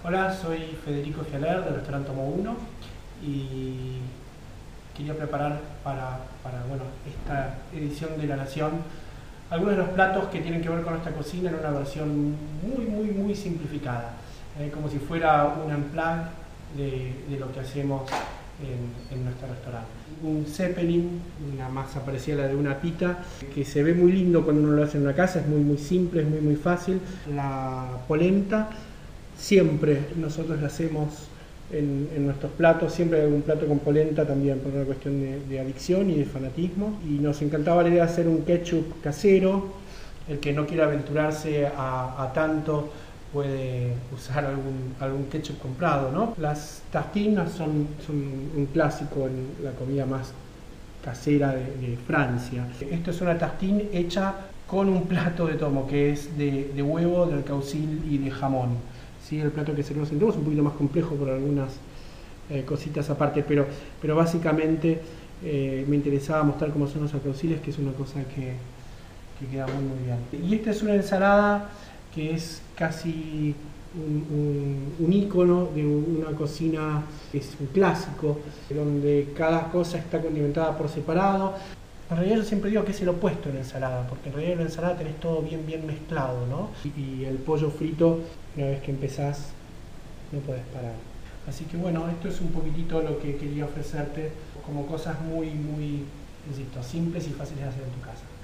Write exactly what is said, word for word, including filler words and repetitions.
Hola, soy Federico Fialer del restaurante Tomo uno y quería preparar para, para bueno, esta edición de La Nación algunos de los platos que tienen que ver con nuestra cocina en una versión muy, muy, muy simplificada, eh, como si fuera un unplug de, de lo que hacemos en, en nuestro restaurante. Un zeppelin, una masa parecida a la de una pita, que se ve muy lindo cuando uno lo hace en una casa, es muy, muy simple, es muy, muy fácil. La polenta, siempre nosotros la hacemos en, en nuestros platos, siempre hay algún plato con polenta también por una cuestión de, de adicción y de fanatismo. Y nos encantaba la idea de hacer un ketchup casero. El que no quiera aventurarse a, a tanto puede usar algún, algún ketchup comprado, ¿no? Las tartines son, son un clásico en la comida más casera de, de Francia. Esto es una tartine hecha con un plato de tomo, que es de, de huevo, de alcaucil y de jamón. ¿Sí? El plato que servimos en tomo es un poquito más complejo por algunas eh, cositas aparte, pero, pero básicamente eh, me interesaba mostrar cómo son los alcauciles, que es una cosa que, que queda muy muy bien. Y esta es una ensalada que es casi un, un, un ícono de una cocina, que es un clásico, donde cada cosa está condimentada por separado. En realidad yo siempre digo que es el opuesto de la ensalada, porque en realidad en la ensalada tenés todo bien bien mezclado, ¿no? Y, y el pollo frito, una vez que empezás, no podés parar. Así que bueno, esto es un poquitito lo que quería ofrecerte como cosas muy, muy, insisto, simples y fáciles de hacer en tu casa.